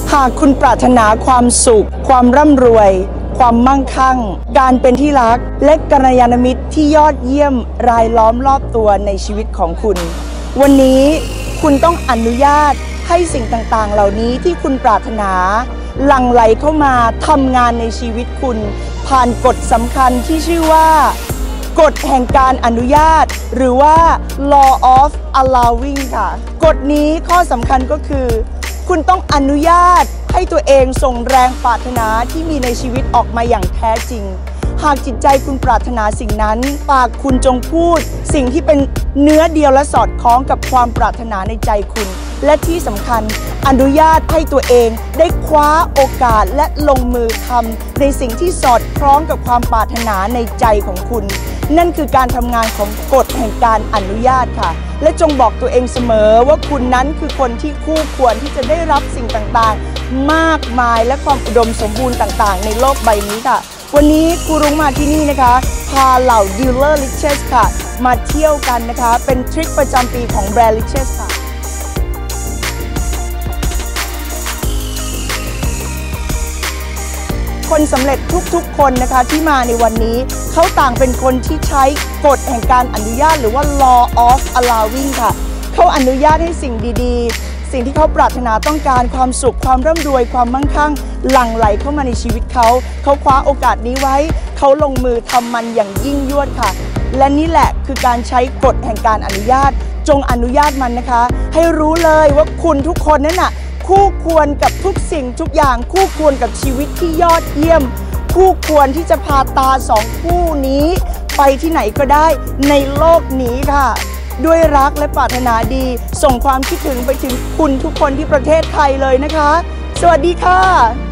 หากคุณปรารถนาความสุขความร่ำรวยความมั่งคั่งการเป็นที่รักและกัลยาณมิตรที่ยอดเยี่ยมรายล้อมรอบตัวในชีวิตของคุณวันนี้คุณต้องอนุญาตให้สิ่งต่างๆเหล่านี้ที่คุณปรารถนาหลั่งไหลเข้ามาทำงานในชีวิตคุณผ่านกฎสำคัญที่ชื่อว่ากฎแห่งการอนุญาตหรือว่า law of allowing ค่ะกฎนี้ข้อสำคัญก็คือคุณต้องอนุญาตให้ตัวเองส่งแรงปรารถนาที่มีในชีวิตออกมาอย่างแท้จริงหากจิตใจคุณปรารถนาสิ่งนั้นปากคุณจงพูดสิ่งที่เป็นเนื้อเดียวและสอดคล้องกับความปรารถนาในใจคุณและที่สำคัญอนุญาตให้ตัวเองได้คว้าโอกาสและลงมือทำในสิ่งที่สอดคล้องกับความปรารถนาในใจของคุณนั่นคือการทำงานของกฎแห่งการอนุญาตค่ะและจงบอกตัวเองเสมอว่าคุณนั้นคือคนที่คู่ควรที่จะได้รับสิ่งต่างๆมากมายและความอุดมสมบูรณ์ต่างๆในโลกใบนี้ค่ะวันนี้ครูรุ้งมาที่นี่นะคะพาเหล่า Dealer Riches ค่ะมาเที่ยวกันนะคะเป็นทริปประจำปีของแบรนด์ Riches ค่ะคนสำเร็จทุกๆคนนะคะที่มาในวันนี้เขาต่างเป็นคนที่ใช้กฎแห่งการอนุญาตหรือว่า law of allowing ค่ะเขาอนุญาตให้สิ่งดีๆสิ่งที่เขาปรารถนาต้องการความสุขความร่ำรวยความมั่งคั่งหลั่งไหลเข้ามาในชีวิตเขาคว้าโอกาสนี้ไว้เขาลงมือทำมันอย่างยิ่งยวดค่ะและนี่แหละคือการใช้กฎแห่งการอนุญาตจงอนุญาตมันนะคะให้รู้เลยว่าคุณทุกคนนั้นน่ะคู่ควรกับทุกสิ่งทุกอย่างคู่ควรกับชีวิตที่ยอดเยี่ยมคู่ควรที่จะพาตาสองคู่นี้ไปที่ไหนก็ได้ในโลกนี้ค่ะด้วยรักและปรารถนาดีส่งความคิดถึงไปถึงคุณทุกคนที่ประเทศไทยเลยนะคะสวัสดีค่ะ